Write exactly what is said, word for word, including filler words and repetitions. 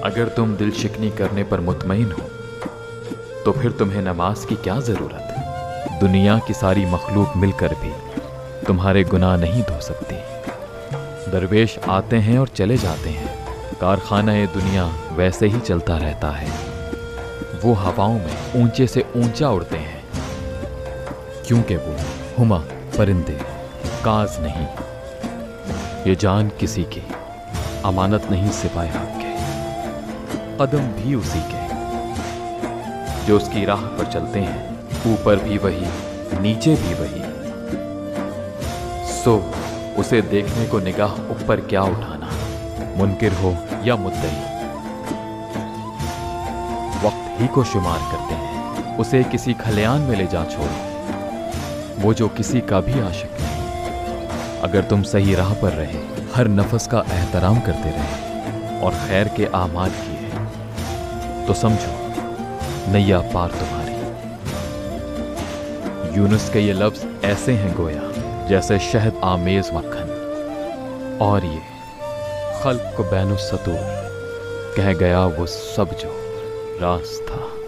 अगर तुम दिल शिकनी करने पर मुतमईन हो तो फिर तुम्हें नमाज की क्या जरूरत। दुनिया की सारी मखलूक मिलकर भी तुम्हारे गुनाह नहीं धो सकती। दरवेश आते हैं और चले जाते हैं, कारखाना ये दुनिया वैसे ही चलता रहता है। वो हवाओं में ऊंचे से ऊंचा उड़ते हैं क्योंकि वो हुमा परिंदे काज नहीं। ये जान किसी की अमानत नहीं सिवाय हक के, कदम भी उसी के जो उसकी राह पर चलते हैं। ऊपर भी वही, नीचे भी वही। सो उसे देखने को निगाह ऊपर क्या उठाना, मुनकिर हो या मुद्दई। वक्त ही को शुमार करते हैं, उसे किसी खलियान में ले जा छोड़ो, वो जो किसी का भी आशिक नहीं। अगर तुम सही राह पर रहे, हर नफस का एहतराम करते रहे और खैर के आमाल किए तो समझो नैया पार तुम्हारी। यूनुस के ये लफ्ज ऐसे हैं गोया जैसे शहद आमेज मक्खन, और ये खल्क को बैनुस सतूर कह गया वो सब जो राज था।